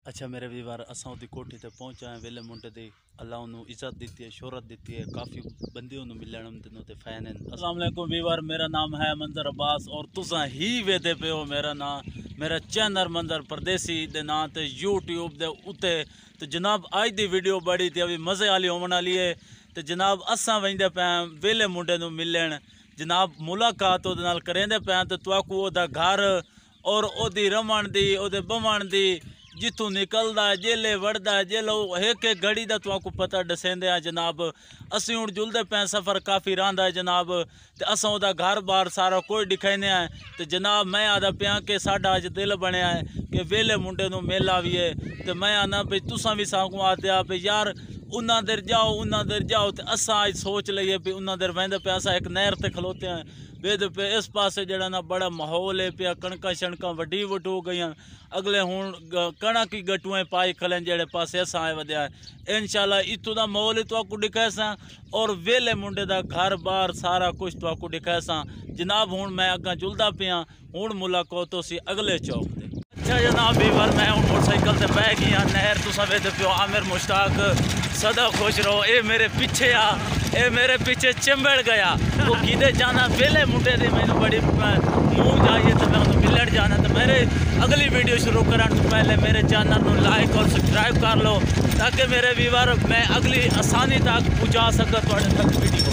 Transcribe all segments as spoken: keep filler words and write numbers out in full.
अच्छा मेरे वीवार असा उदी कोठी ते पहुंचा है वेले मुंडे दी अल्लाह उन्होंने इज्जत दी है, शोहरत दी है, काफ़ी बंदे उन्होंने मिलने दिनों ते फैन हैं। अस्सलाम वालेकुम वीवार, मेरा नाम है मंजर अब्बास और तुसा ही वेदे पे हो मेरा नाम मेरा चैनल मंजर परदेसी दे नाम ते यूट्यूब दे उत्ते। तो जनाब अज दी वीडियो बड़ी थी अभी मज़े वाली होने वाली है। तो जनाब असा वेंदे पे वेले मुंडे नूं मिलन, जनाब मुलाकात उहदे नाल करेंदे पे तो तुआकू ओहदा घर और ओहदी रमन दी ओहदे बवन दी जितों निकलदा जेले वड़दा जेलो एक एक घड़ी का तुआकू पता दसेंदे आ जनाब। असी हुण जुलदे पे सफ़र काफ़ी रहा है जनाब, तो असा उहदा घर बार सारा कोई दिखाने है। तो जनाब मैं आदा पिया कि साडा अज दिल बनया है कि वेले मुंडे नूं मेला भी है। तो मैं आना भी तुसां भी सागू आद्या भी यार उन्ना देर जाओ उन्ना देर जाओ। तो असा अज सोच लीए भी उन्ना देर वेंदे पे असा एक नहर ते खलोते हैं वेद पे इस पासे जड़ा ना बड़ा माहौल है पिया, कणका शणका वड्डी वटू गई अगले हूँ कणक की गटुएं पाई खलन जेड़े पासे असा आए वध्या है। इंशाल्लाह इतों का माहौल तो आपको दिखाए सा और वेले मुंडे का घर बार सारा कुछ तो आपको दिखाए सा जनाब। हूँ मैं अगर जुलदा पिया हूँ मुलाकात हो सी अगले चौक से। अच्छा जनाब बीवर मैं हूँ मोटरसाइकिल से बह गई हाँ नहर तुसा वेद पियो आमिर मुश्ताक सदा खुश रहो। ये मेरे पीछे आ ए मेरे पीछे चिंबड़ गया वो किधे जाना वेले मुंडे दी मैंने बड़ी मुँह जाइए तो मैं उन्हें मिलट जाना। तो मेरे अगली वीडियो शुरू करने तो पहले मेरे चैनल को लाइक और सब्सक्राइब कर लो ताकि मेरे व्यूअर मैं अगली आसानी तक पहुँचा सका थोड़े तक वीडियो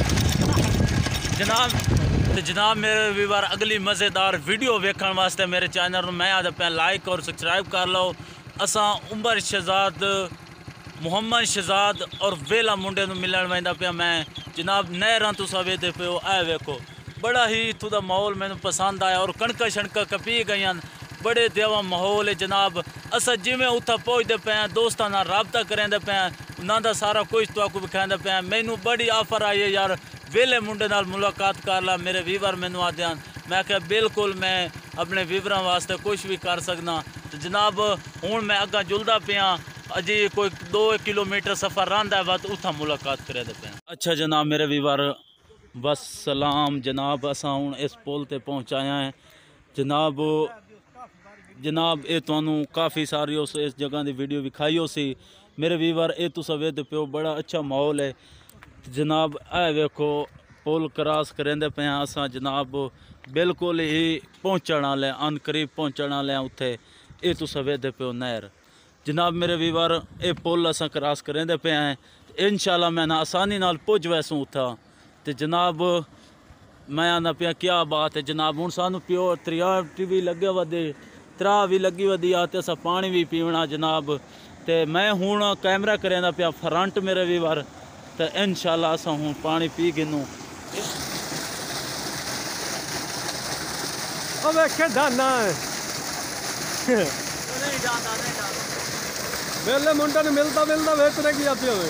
जनाब। तो जनाब मेरे व्यूअर अगली मज़ेदार वीडियो वेखण वास्ते मेरे चैनल को मैं आदा पे लाइक और सब्सक्राइब कर लो। असा उमर शहजाद मुहम्मद शहजाद और वेला मुंडे नूं मिलन वेंदा पिया मैं जनाब। नहरां तुसा वेदे पे हो ऐ वेखो बड़ा ही इत्थों दा माहौल मैनू पसंद आया और कणका शणका कपी गई बड़े देवा माहौल है जनाब। असा जिमें उत्थे पहुँचते पे दोस्तां नाल राबता करेंदे पे उन्हां दा सारा कुछ तुआकू विखांदे पे। मैनू बड़ी ऑफर आई है यार वेले मुंडे नाल मुलाकात कर ला मेरे वीवर मैनू आद्या मैं क्या बिल्कुल मैं अपने वीवरां वास्ते कुछ भी कर सकना। तो जनाब हूँ मैं अगर जुलदा पिया अजी कोई दो किलोमीटर सफ़र रहा है बस उत्था मुलाकात करे पे। अच्छा जनाब मेरे वीवर बस सलाम जनाब असा हूँ इस पुल ते पहुँचाया है जनाब। जनाब ये तुहानू काफ़ी सारी उस इस जगह की वीडियो विखाई हो सी मेरे वीवर ये तुस वेद पे बड़ा अच्छा माहौल है जनाब। ऐ वेखो पुल क्रॉस करेंदे पे असा जनाब बिल्कुल ही पहुँचण वाले अन करीब पहुँचण वाले उत्थे ये तुस वेद पे नहर जनाब। मेरे वीवर ये पुल असा क्रॉस करेंदे पे हैं इंशाल्लाह मैं ना आसानी नाल पुज वैसूँ उथा। तो जनाब मैं आना पिया क्या बात है जनाब हूँ सानू प्यो त्रिया भी लगे वधे त्रा भी लगी वधी आ तो असा पानी भी पीवना जनाब। तो मैं हूँ कैमरा करेंदा पिया फ्रंट मेरे वीवर तो इंशाल्लाह असा हूँ पानी पी गिनू। वेले मुंडे ने मिलता मिलता वेचने की आती हुए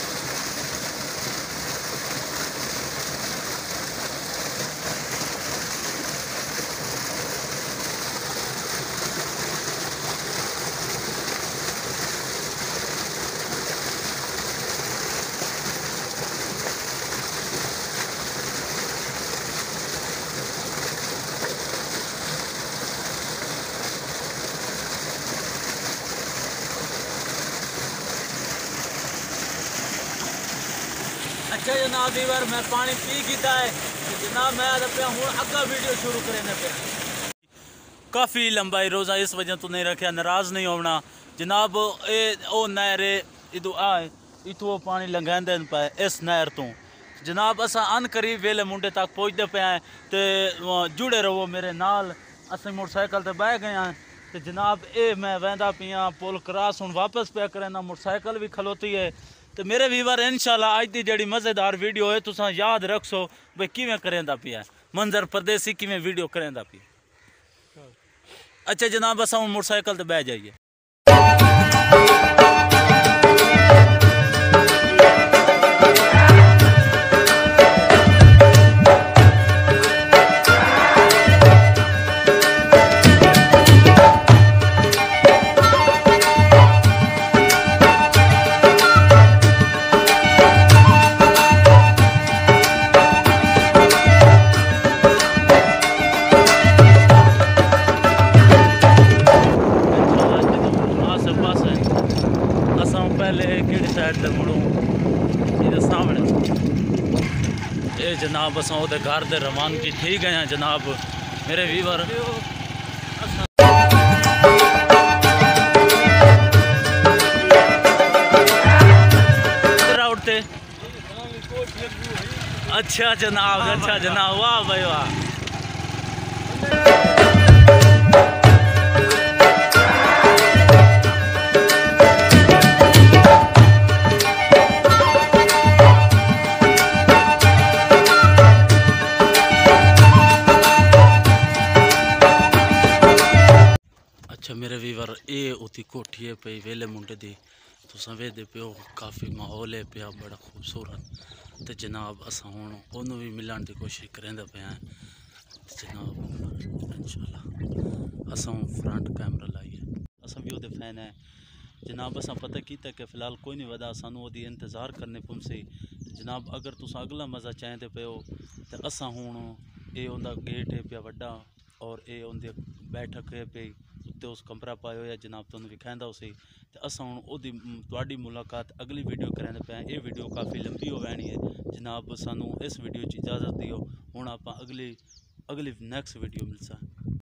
अच्छा जनाब वीवर मैं पानी पी कीता है तो जनाब मैं आदा पे हूँ अग्गा वीडियो शुरू करें पे काफ़ी लंबाई रोज़ा इस वजह तो नहीं रखा नाराज़ नहीं होना जनाब। ये ओ नहर इदू आए इतों पानी लंघाते पे इस नहर तो जनाब असा अन करीब वेले मुंडे तक पहुँचते पे हैं तो जुड़े रहो मेरे नाल। अस मोटरसाइकिल से बह गए हैं तो जनाब ये मैं वहदा पिया पुल क्रॉस हूँ वापस पे करना मोटरसाइकिल भी खलोती है। तो मेरे व्यूअर इंशाल्लाह अज की जड़ी मज़ेदार वीडियो है तुसा याद रखसो भाई किवें करेंदा पिया मंजर परदेसी किवें वीडियो करेंदा पिया। अच्छा जनाब असा हूँ मोटरसाइकिल ते बह जाइए। पहले कि साइड से मुड़ूँ ये सामने ये जनाब असा वो घर दे रवानगी ठीक है जनाब मेरे वीवर उठते अच्छा जनाब अच्छा जनाब वाह भाई वाह अच्छा मेरे वीवर ये उती कोठी है पे वेले मुंडे दी तुसा वेदे पियो काफ़ी माहौल है पिया बड़ा खूबसूरत तो जनाब असा हुण ओनू भी मिलण की कोशिश करेंदे पे हैं जनाब इंशाल्लाह असा फ्रंट कैमरा लाइए असा भी ओदे फैन है जनाब असा पता कीता कि फिलहाल कोई नहीं वदा सानू ओदी इंतज़ार करने पुमसी जनाब अगर तुसा अगला मज़ा चाहते पे हो तो असा हुण ये उनका गेट है पिया वड्डा और ये उनकी बैठक है पे उत्ते उस कमरा पायो या जनाब तुहानू विखांदा उसी तो असा हुण ओदी तुहाडी मुलाकात अगली वीडियो करेंदे पे ये वीडियो काफ़ी लंबी हो वैनी है जनाब सानू इस वीडियो च इजाज़त दियो हुण आपां अगली अगली नैक्सट वीडियो मिलसा।